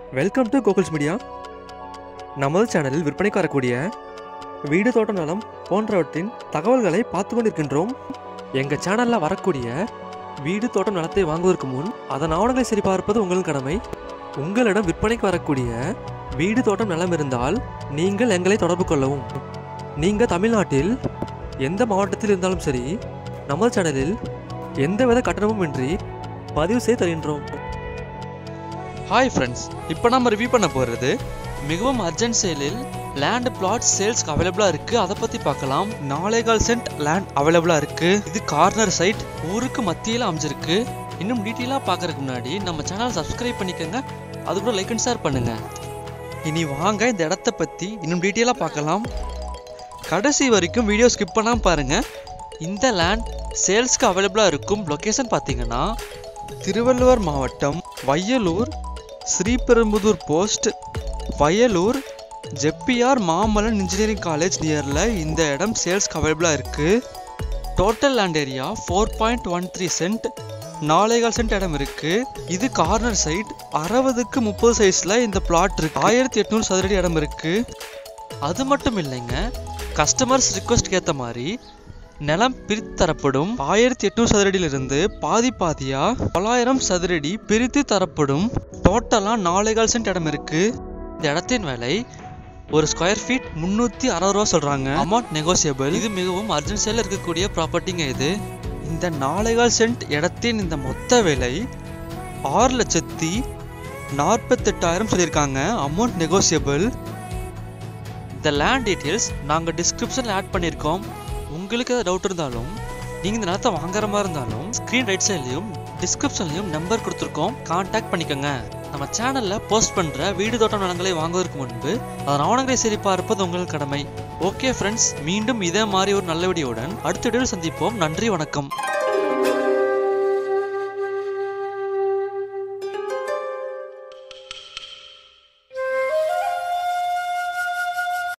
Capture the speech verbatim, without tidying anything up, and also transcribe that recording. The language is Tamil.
Welcome to கோகுல்ஸ் media. நமது சேனலில் விற்பனைக்கு வரக்கூடிய வீடு தோட்டம் நலம் போன்றவற்றின் தகவல்களை பார்த்து கொண்டிருக்கின்றோம். எங்கள் சேனலில் வரக்கூடிய வீடு தோட்டம் நலத்தை வாங்குவதற்கு முன் அதன் ஆவணங்களை சரிபார்ப்பது உங்களின் கடமை. உங்களிடம் விற்பனைக்கு வரக்கூடிய வீடு தோட்டம் நலம் இருந்தால் நீங்கள் எங்களை தொடர்பு கொள்ளவும். நீங்கள் தமிழ்நாட்டில் எந்த மாவட்டத்தில் இருந்தாலும் சரி, நமது சேனலில் எந்தவித கட்டணமும் இன்றி பதிவு செய்து தருகின்றோம். ஹாய் ஃப்ரெண்ட்ஸ், இப்போ நம்ம ரிவ்யூ பண்ண போகிறது மிகவும் அர்ஜென்ட் சேலில் லேண்ட் பிளாட் சேல்ஸ்க்கு அவைலபிளாக இருக்குது. அதை பற்றி பார்க்கலாம். நாலேகால் சென்ட் லேண்ட் அவைலபிளாக இருக்குது. இது கார்னர் சைட், ஊருக்கு மத்தியில் அமைஞ்சிருக்கு. இன்னும் டீட்டெயிலாக பார்க்கறதுக்கு முன்னாடி நம்ம சேனலை சப்ஸ்கிரைப் பண்ணிக்கோங்க, அது கூட லைக் அண்ட் ஷேர் பண்ணுங்கள். இனி வாங்க இந்த இடத்த பற்றி இன்னும் டீட்டெயிலாக பார்க்கலாம். கடைசி வரைக்கும் வீடியோ ஸ்கிப் பண்ணாமல் பாருங்கள். இந்த லேண்ட் சேல்ஸ்க்கு அவைலபிளாக இருக்கும் லொக்கேஷன் பார்த்தீங்கன்னா திருவள்ளுவர் மாவட்டம், Vayalur, Sriperumbudur post, Vayalur, Jeppiaar Mamallan engineering college நியரில் இந்த இடம் சேல்ஸ்க்கு அவைலபிளாக இருக்குது. Total land area four point one three cent, நாலேகால் சென்ட் இடம் இருக்குது. இது கார்னர் சைட், அறுபதுக்கு முப்பது சைஸில் இந்த பிளாட் இருக்குது. ஆயிரத்தி எட்நூறு சதுரடி இடம் இருக்குது. அது மட்டும் இல்லைங்க, கஸ்டமர்ஸ் ரிக்வஸ்ட்க்கு ஏற்ற மாதிரி நிலம் பிரித்து தரப்படும். ஆயிரத்தி எட்நூறு சதுரடியிலிருந்து பாதி பாதியா தொள்ளாயிரம் சதுரடி பிரித்து தரப்படும். டோட்டலா நாலேகால் சென்ட் இடம் இருக்கு. இந்த இடத்தின் விலை ஒரு ஸ்கொயர் ஃபீட் முன்னூத்தி அறுபது ரூபா சொல்றாங்க. Amount negotiable. இது மிகவும் அர்ஜென்ட் சேல்ல இருக்கக்கூடிய ப்ராப்பர்ட்டிங்க. இது இந்த நாலேகால் சென்ட் இடத்தின் இந்த மொத்த விலை ஆறு லட்சத்தி நாற்பத்தி எட்டாயிரம் சொல்லியிருக்காங்க. Amount negotiable. இந்த லேண்ட் டீட்டெயில்ஸ் நாங்கள் டிஸ்கிரிப்ஷனில் ஆட் பண்ணியிருக்கோம். உங்களுக்கு ஏதாவது டவுட் இருந்தாலும், நீங்கள் இந்த நிலத்தை வாங்குற மாதிரி இருந்தாலும், ஸ்க்ரீன் ரைட் சைட்லையும் டிஸ்கிரிப்ஷன்லையும் நம்பர் கொடுத்துருக்கோம், கான்டாக்ட் பண்ணிக்கோங்க. நம்ம சேனலில் போஸ்ட் பண்ணுற வீடு தோட்டம் நிலங்களை வாங்குவதற்கு முன்பு அதன் ஆவணங்களை சரி பார்ப்பது உங்கள் கடமை. ஓகே ஃப்ரெண்ட்ஸ், மீண்டும் இதே மாதிரி ஒரு நல்ல வீடியோவுடன் அடுத்த வீடியோவில் சந்திப்போம். நன்றி, வணக்கம்.